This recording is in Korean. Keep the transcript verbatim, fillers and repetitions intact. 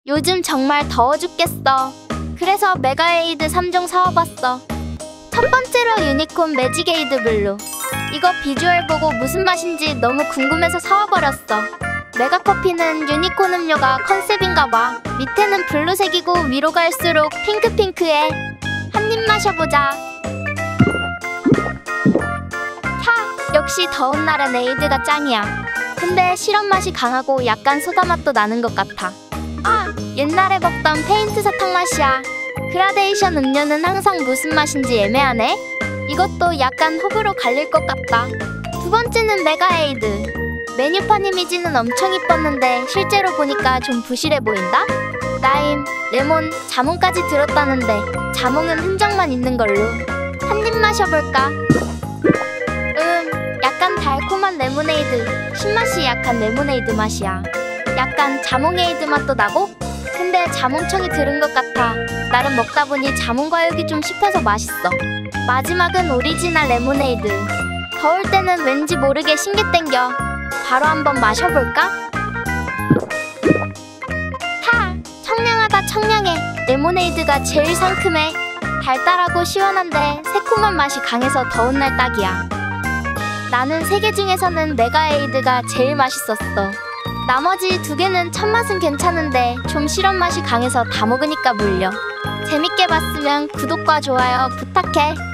요즘 정말 더워 죽겠어. 그래서 메가에이드 삼 종 사와봤어. 첫 번째로 유니콘 매직에이드 블루. 이거 비주얼 보고 무슨 맛인지 너무 궁금해서 사와버렸어. 메가커피는 유니콘 음료가 컨셉인가 봐. 밑에는 블루색이고 위로 갈수록 핑크핑크해. 한 입 마셔보자. 캬, 역시 더운 날엔 에이드가 짱이야. 근데 시럽 맛이 강하고 약간 소다 맛도 나는 것 같아. 아, 옛날에 먹던 페인트 사탕 맛이야. 그라데이션 음료는 항상 무슨 맛인지 애매하네. 이것도 약간 호불호 갈릴 것 같다. 두 번째는 메가에이드. 메뉴판 이미지는 엄청 이뻤는데 실제로 보니까 좀 부실해 보인다? 라임, 레몬, 자몽까지 들었다는데 자몽은 흔적만 있는 걸로. 한 입 마셔볼까? 음, 약간 달콤한 레모네이드. 신맛이 약간 레모네이드 맛이야. 약간 자몽에이드 맛도 나고? 근데 자몽청이 들은 것 같아. 나름 먹다 보니 자몽과육이 좀 씹혀서 맛있어. 마지막은 오리지널 레모네이드. 더울 때는 왠지 모르게 신게 땡겨. 바로 한번 마셔볼까? 하! 청량하다 청량해. 레모네이드가 제일 상큼해. 달달하고 시원한데 새콤한 맛이 강해서 더운 날 딱이야. 나는 세 개 중에서는 메가에이드가 제일 맛있었어. 나머지 두 개는 첫 맛은 괜찮은데 좀 시럽 맛이 강해서 다 먹으니까 물려. 재밌게 봤으면 구독과 좋아요 부탁해.